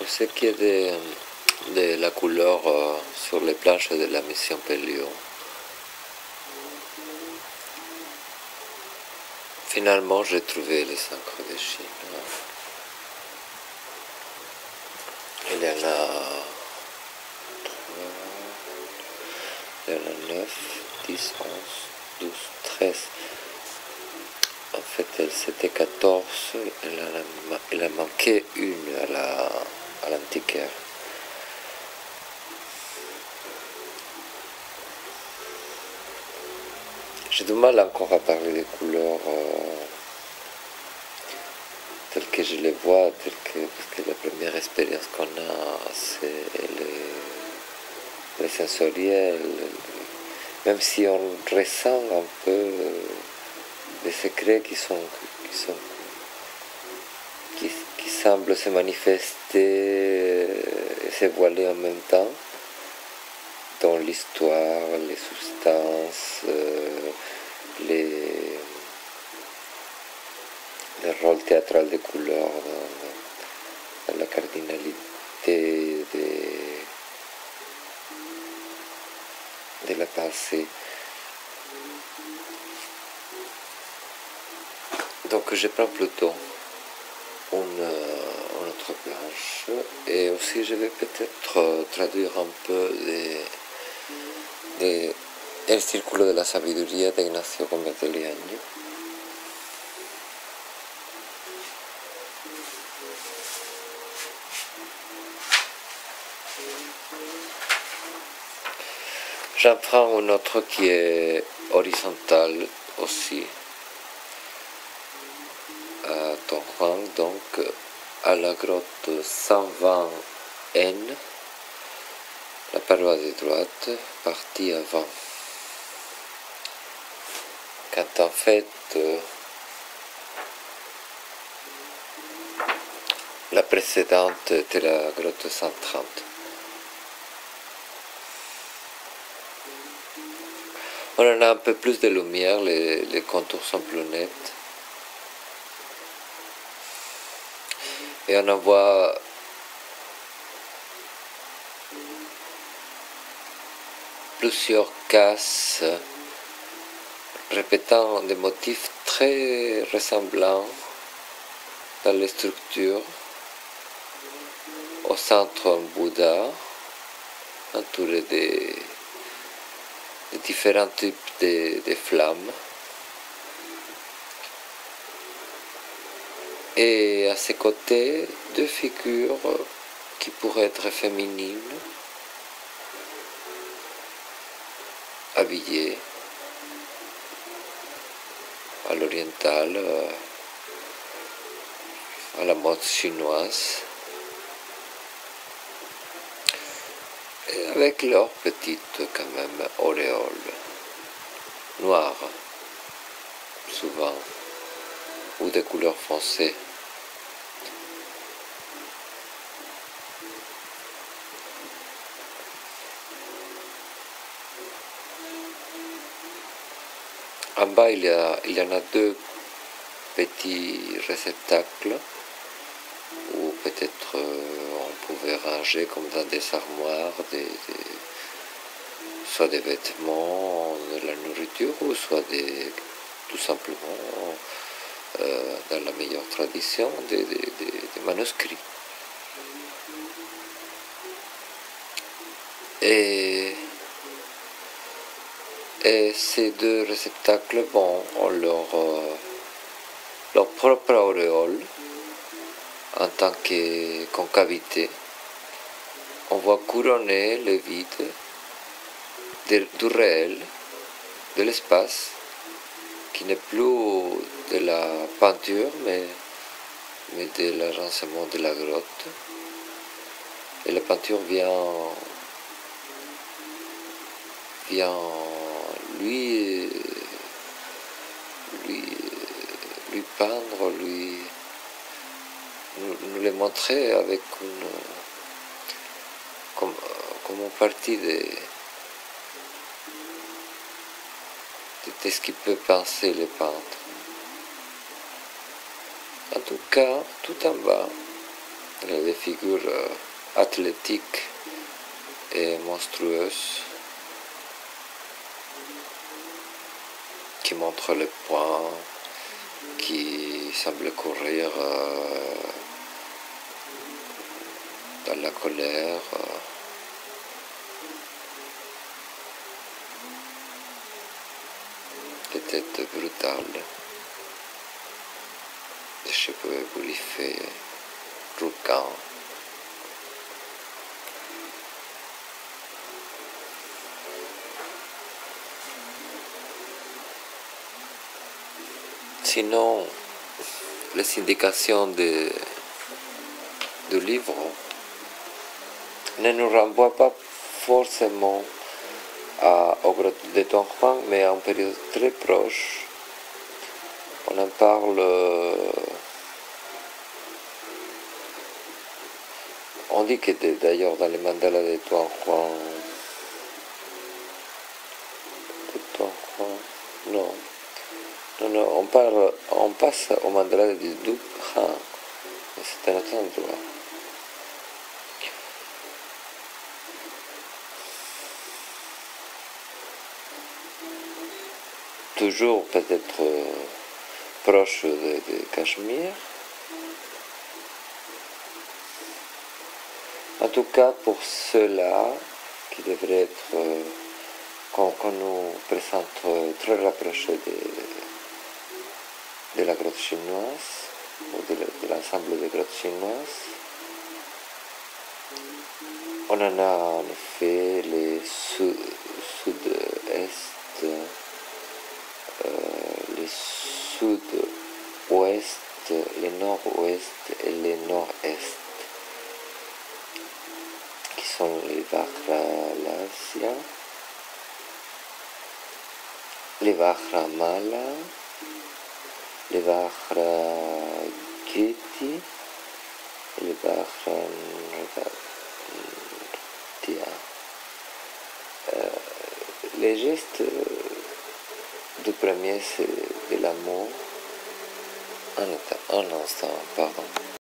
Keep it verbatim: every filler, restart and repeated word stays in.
Pour ce qui est de, de la couleur euh, sur les planches de la mission Pelliot, finalement j'ai trouvé les encres de Chine. Il y en a, il y en a neuf, dix, onze, douze, treize. En fait, c'était quatorze, il en a, il a manqué une à la, à l'antiquaire. J'ai du mal encore à parler des couleurs euh, telles que je les vois, telles que, parce que la première expérience qu'on a, c'est le, le sensoriel. Même si on ressent un peu des secrets qui sont, qui sont, qui, qui semblent se manifester et se voiler en même temps dans l'histoire, les substances, euh, les, les rôles théâtraux des couleurs, dans, dans la cardinalité de, de la pensée. Donc je prends plutôt une, une autre planche et aussi je vais peut-être traduire un peu des de El Círculo de la Sabiduría de Ignacio Gómez de Liaño. J'en prends un autre qui est horizontal aussi, à Don Juan, donc à la grotte cent vingt N, la paroisse de droite, partie avant. Quand en fait, euh, la précédente était la grotte cent trente. On en a un peu plus de lumière, les, les contours sont plus nets. Et on en voit plusieurs cases répétant des motifs très ressemblants dans les structures. Au centre, un Bouddha, entouré de, de différents types de, de flammes. Et à ses côtés, deux figures qui pourraient être féminines, habillées à l'oriental, à la mode chinoise, et avec leurs petites quand même auréoles noires, souvent, ou de couleurs foncées. En bas, il y, a, il y en a deux petits réceptacles où peut-être euh, on pouvait ranger comme dans des armoires, des, des, soit des vêtements, de la nourriture, ou soit des, tout simplement, euh, dans la meilleure tradition, des, des, des, des manuscrits. Et Et ces deux réceptacles, bon, ont leur, euh, leur propre auréole en tant que concavité. On voit couronner le vide de, du réel, de l'espace, qui n'est plus de la peinture, mais, mais de l'agencement de la grotte. Et la peinture vient, vient lui, lui, lui peindre, lui, nous, nous les montrer avec une, comme, comme une partie de, de ce qu'il peut penser le peintre. En tout cas, tout en bas, Elle a des figures euh, athlétiques et monstrueuses qui montrent les poings, qui semblent courir euh, dans la colère. Euh, des têtes brutales, des cheveux ébouriffés, rouquins. Sinon, les indications de, du livre ne nous renvoient pas forcément à, au grotte de Don Juan, mais à une période très proche. On en parle, euh, on dit que d'ailleurs dans les mandalas de Don Juan, de Don Juan, non, non, non, on, parle, on passe au mandala de Duc Han, mais c'est un autre endroit. Toujours peut-être euh, proche de, de Cachemire. En tout cas, pour ceux-là qui devraient être, euh, qu'on qu nous présente euh, très rapprochés de, de la grotte chinoise, ou de l'ensemble des grottes chinoises, on en a en effet les sud-est, euh, les sud-ouest, les nord-ouest et les nord-est, qui sont les Vajralasia, les Vajramala, les Vajrakriti et les Vajranratia. Euh, les gestes du premier, c'est de l'amour. Un, un instant, pardon.